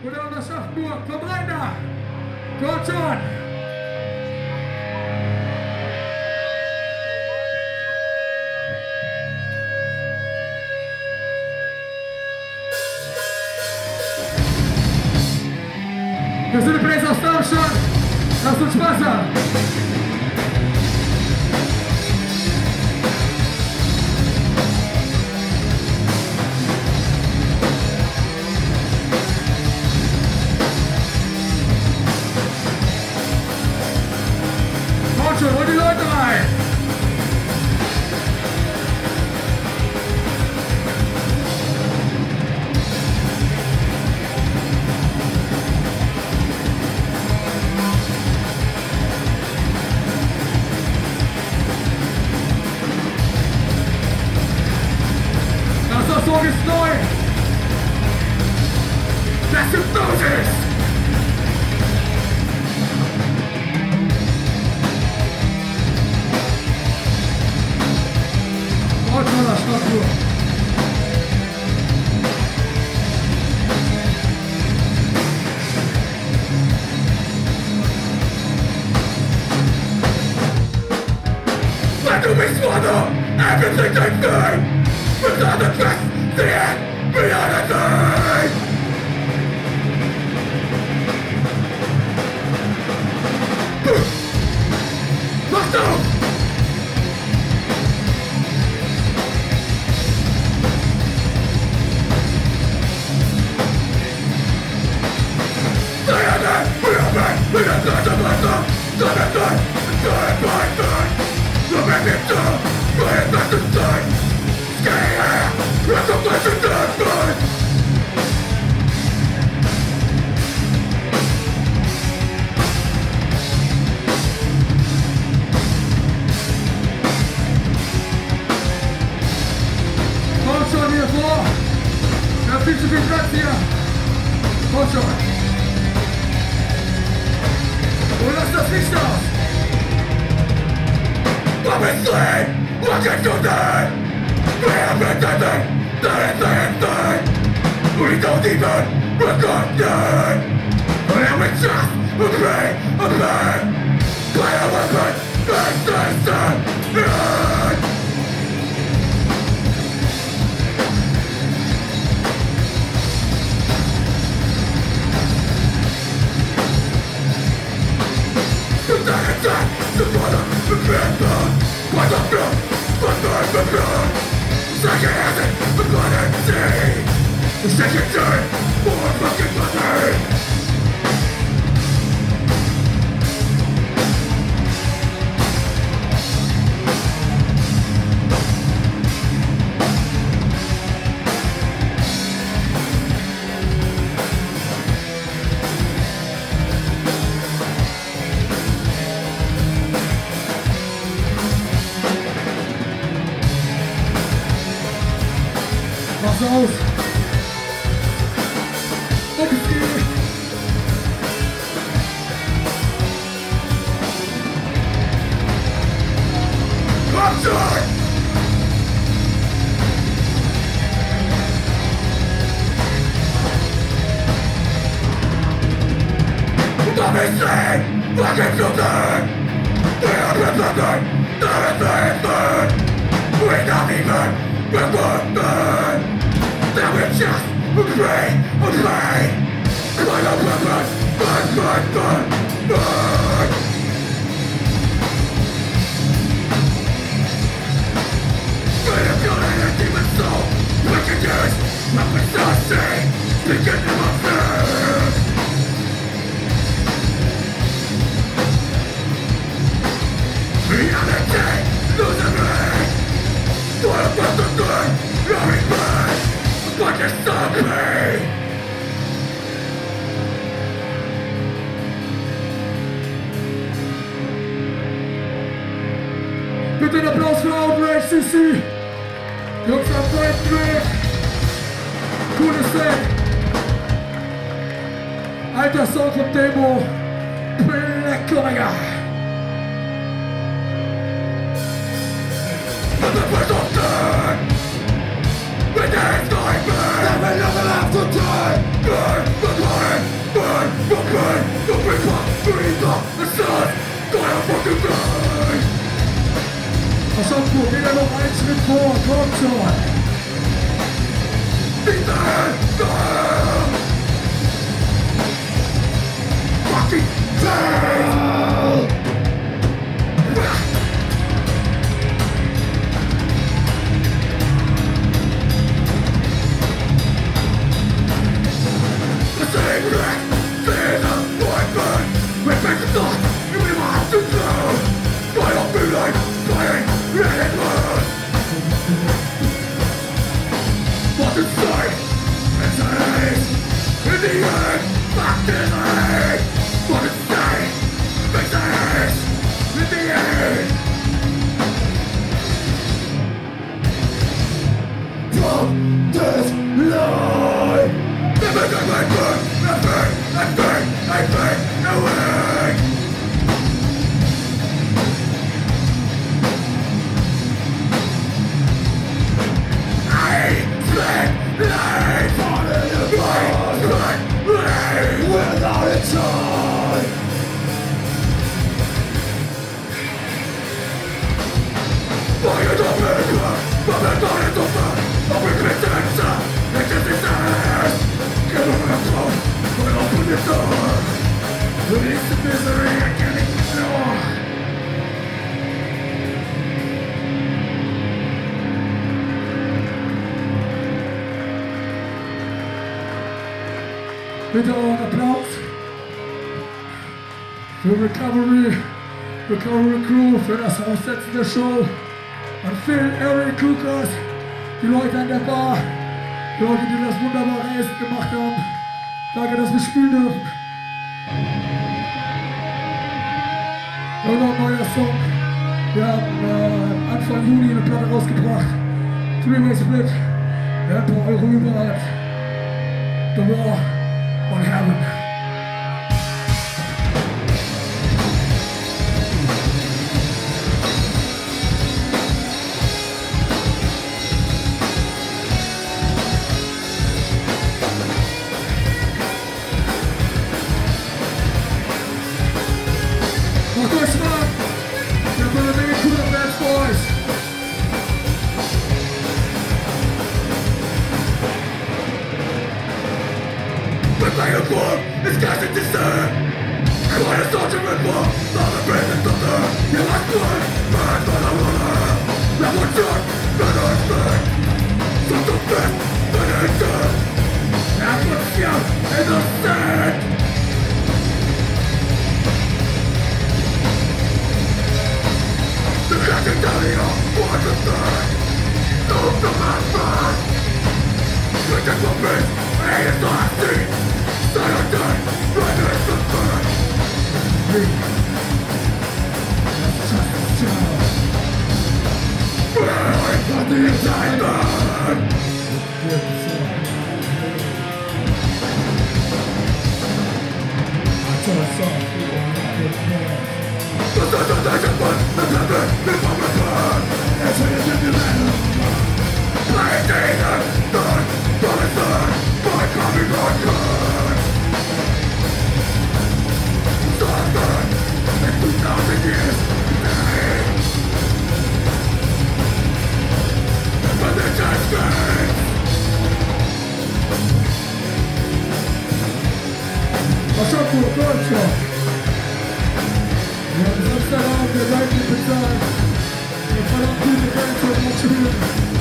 oder aus Aschaffenburg, komm rein da! Kommt schon! Wir sind übrigens aus Darmstadt. Lasst uns Spaß haben. Kommt schon, hol die Leute rein. Das Song ist neu. Das ist Dosis. Ortmaler Struktur. When du bist Mother, everything I say. Without the trust, the end, beyond the day. Mach auf! Komm schon hier vor! Wir haben viel zu viel Platz hier! Komm schon! Und lass das Licht aus! Obviously, what can you do? We have everything, there is anything. We don't even regret it. And we just agree, play a weapon, and the water, the blood, what the blood, the blood. Second acid, the blood and sea. The second turn, more fucking money. Mach's aus! Okay! Komm schon! Obviously, what can you do? We are everything, there is anything. We don't even regret it. Now we just agree. Quite a weapon, burn. Manipulated demon soul, wicked use, weapons unseen, beginning of fear. Reality, losing me. What about the good, loving me? What is stop me? Bitte einen Applaus für Outrage CC! Jungs am zweiten Weg! Cooles Set! Alter Song vom Demo! Black Omega! And the birth of death! With the nightmare! Never after time! Burn the Aschaffenburg, geht er noch einen Schritt vor, kommt schon! Fucking hell! The same wreck, there's a boyfriend. We're back to thought, you will have to go. I don't feel like playing anymore. What's inside? It's in the end, back to life. What's inside? It's in the end. From this life. Never done my work, I burn away. Life on the fight, without a choice. Fire the burger, but I'm not at the front. I'll regret the answer, it's just his ass. Get over the phone, but open the door. Release the misery, I can't ignore. Bitte auch einen Applaus für Recovery Crew, für das Aussetzen der Show. An Phil, Eric, Lukas, die Leute an der Bar, die Leute, die das wunderbare Essen gemacht haben. Danke, dass wir spielen dürfen. Ja, noch ein neuer Song. Wir haben Anfang Juni eine Platte rausgebracht. Three-Way Split. Wir haben ein paar Euro überall. The War on Heaven. Macht euch warm! Wir haben eine Menge cooler Bands für euch! But my form is cast into sun. I want to start to reform all the present thunder. You must burn, burn by the water. That one dark, that one burn. Some the best, but it's done. That's what's young in the sand. The cracking down here was the third. No, the man burn. Look at my face, and it's not seen. Silent die, right as the burn. Burn, but the inside burn. The sun of the burn, the heaven, the public burn. It's in the man. Play Jesus, done, promise done, by coming on good. Stubborn, in 2,000 years, but the judgment. Aschaffenburg, Deutschland! Wir haben Samstagabend, der seid nicht bezahlt. Wir verdammt gute Bands heute noch spielen.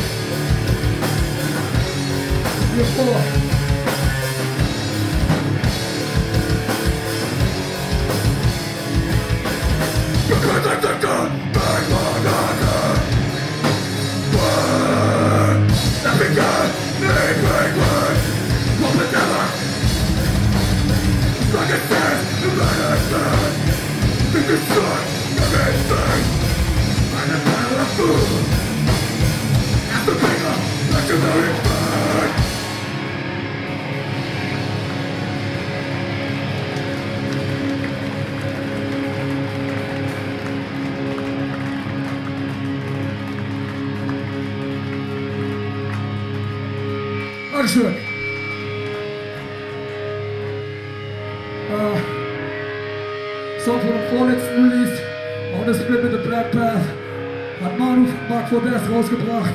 Hier vor. Because I'm the gun, burn one another. Burn, nothing good, nothing good. What was ever? Like it says, let us burn. This is good, everything. And a pile of food. As the paper, let you know it burn. Dankeschön. Song von dem vorletzten Release, auch das Split mit The Black Path, hat Mark von Ders rausgebracht.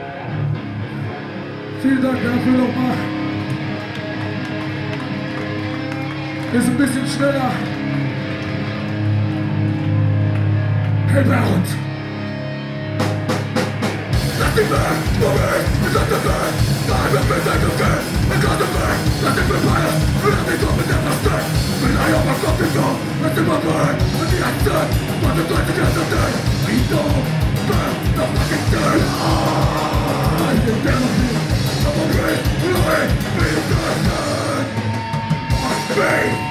Vielen Dank dafür nochmal. Ist ein bisschen schneller. Hellbound. Lass dich weg, Moment, lass dich weg. Nein, wir sind nicht okay. Ich kann dich weg, lass dich befreien. Lass dich doch mit der Maske. Will ich auf mein Kopf nicht so. Lass dich mal weg. Und die Ängste, was ist heute ganz so dein? Wie du, das fucking Ding. Ich bin der noch nicht. Aber wie das denn? Ach, wie?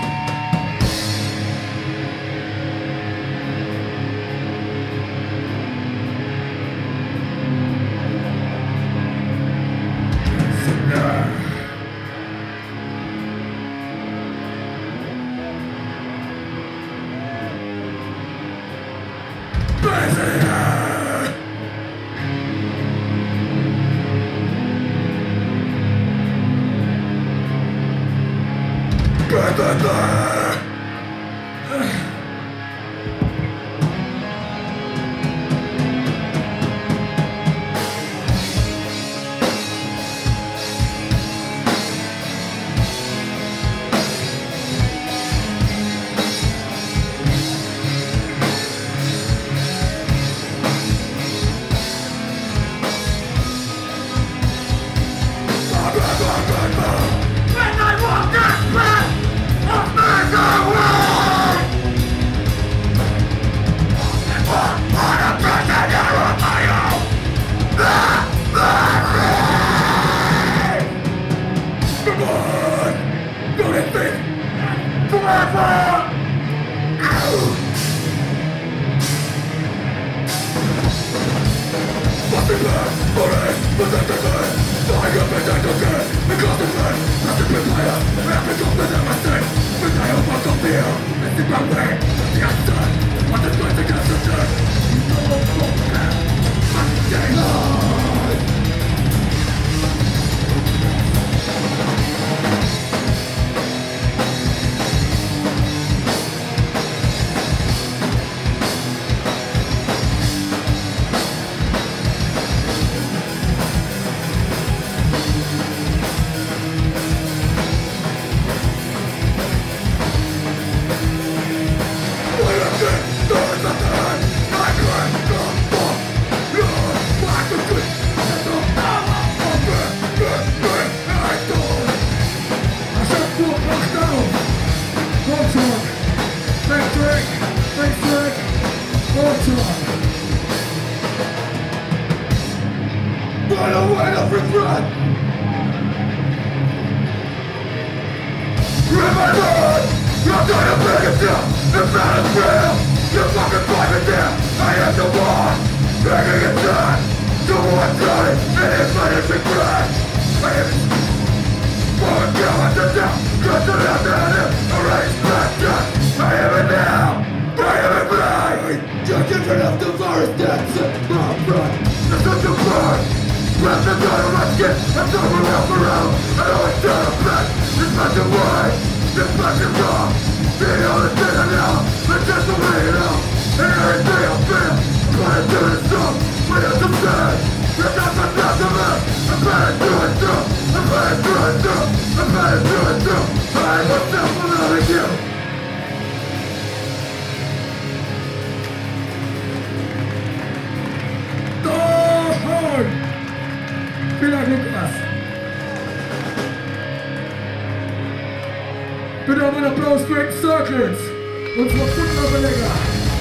Bitte um einen Applaus für Great Circles, unsere Wunderbelegger.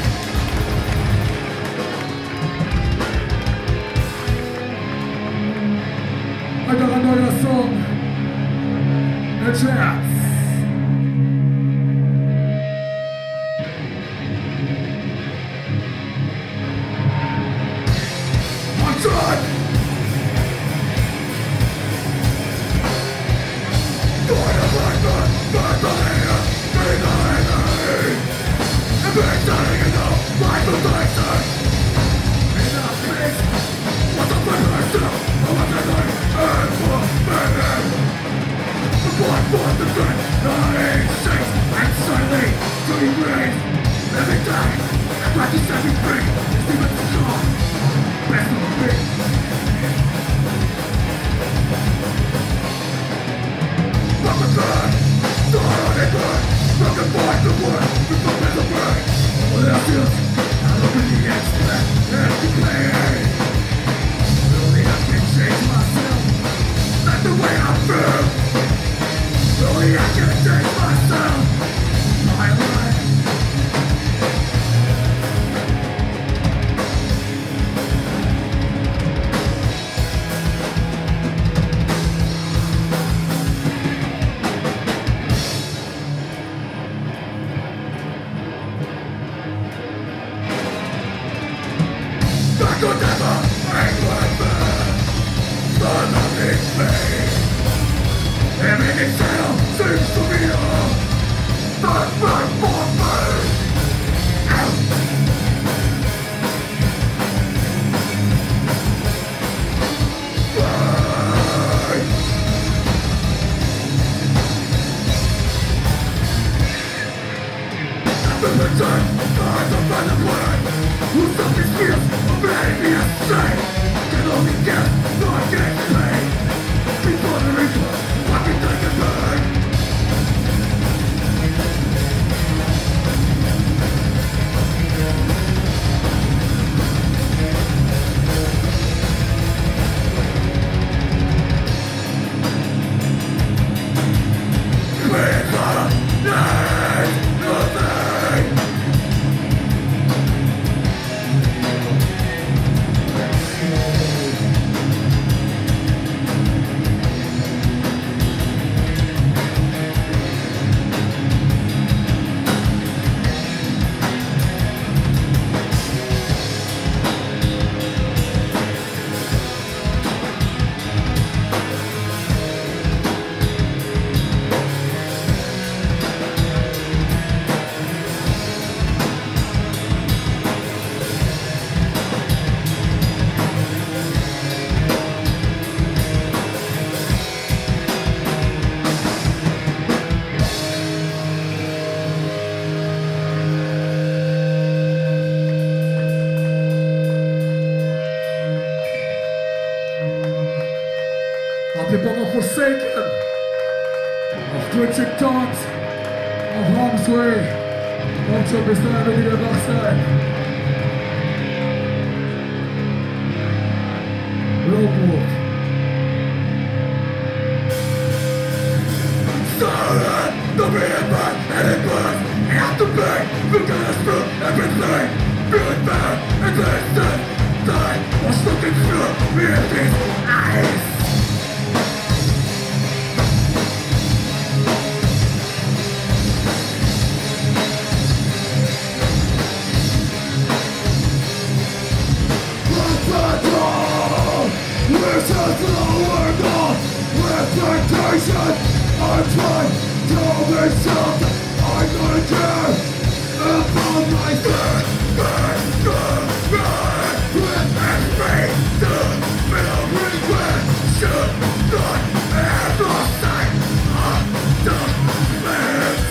Einfach ein neuer Song. Ein Scherz. Und schon! What the People are forsaken, of twitching thoughts, of harm's way. Kom schon bis dahin, wenn ihr wach seid. Roadwalk. Silent, the river, and it burns. Out the pain, we're gonna spill everything. Feel it bad, and this time was looking through these eyes. We're just lower down with expectation. I'm trying to be something I'm gonna do about myself. With every little regret, should not have lost sight of the facts.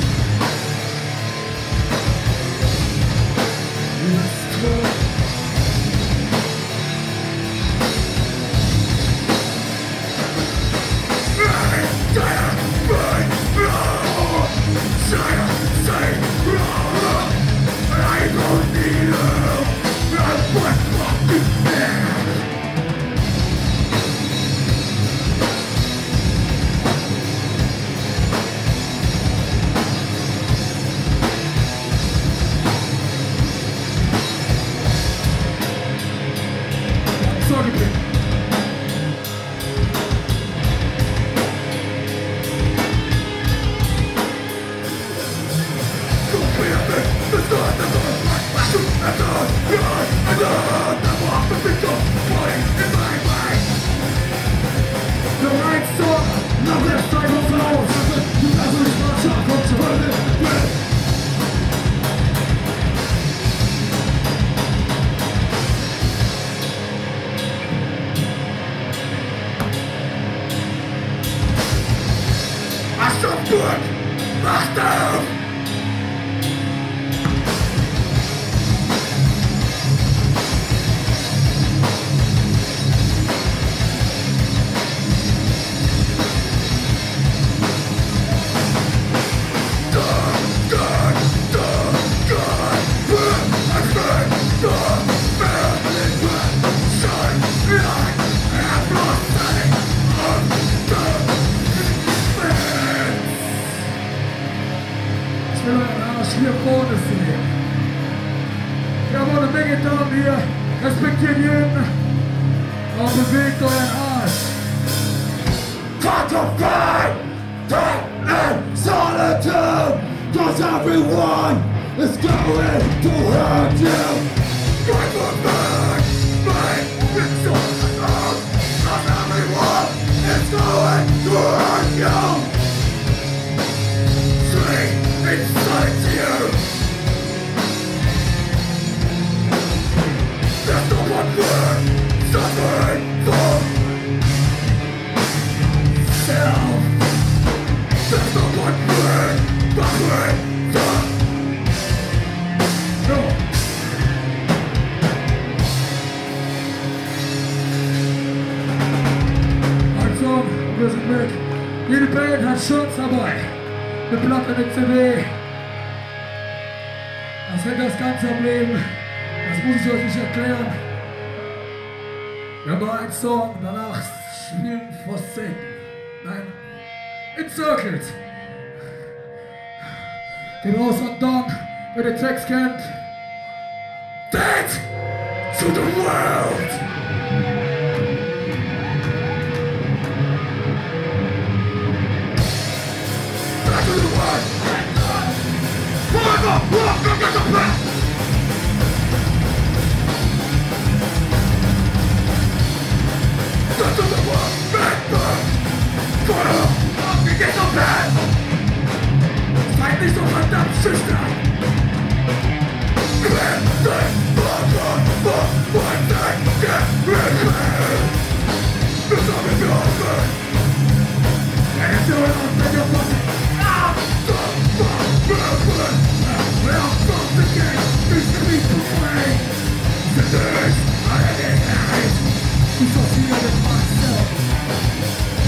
Hier vorne sehen. Jawohl, eine Menge Damen hier. Respektiert jeden. Aber bewegt euren Arsch. Cut of fight! Dead and solitude! Cause everyone is going to hurt you! Fight for back! Fight! It's all cause everyone is going to hurt you! Inside you. There's no one worth suffering for self. There's no one worth suffering for no. Also, wir sind weg. Jede Band hat Schutz dabei. Eine Platte, eine CD. Das hält das Ganze am Leben. Das muss ich euch nicht erklären. Wir haben noch einen Song, danach spielen Forsaken. Nein, Encircled. Geht raus und dann, wer den Text kennt. Dead to the world! To the world! Forever! Walk against the path! To the world! Backburn! Forever! Walk against the path! Seid nicht so verdammt schüchtern! Grenzen! Waffen! Verwandten! Gerissen! Das haben wir offen! And you're not in your body! Today, I am in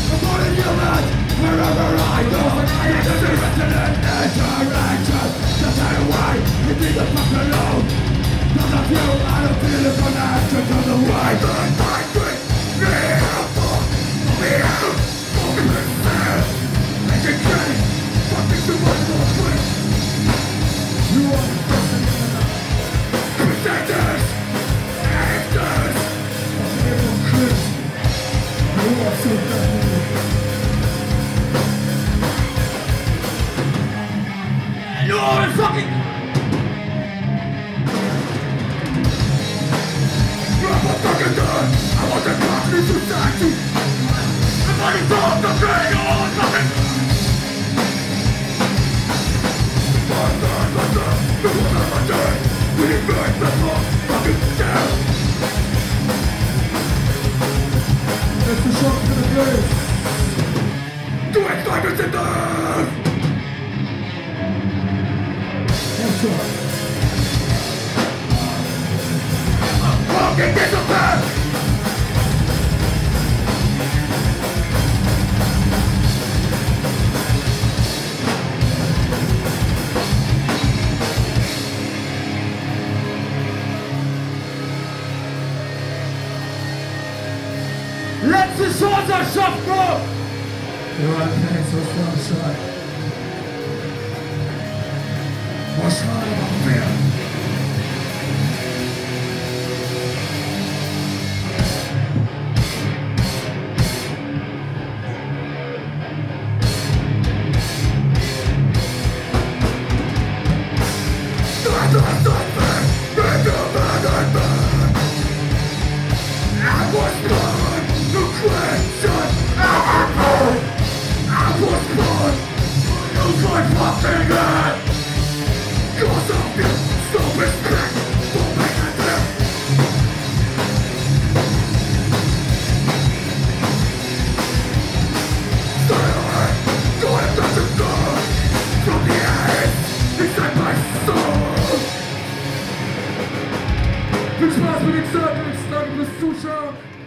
Letzte Chance, Schaffner! Ja, okay, so ist der Schei. Was schade machen wir? Viel Spaß mit den Circles, danke fürs Zuschauen.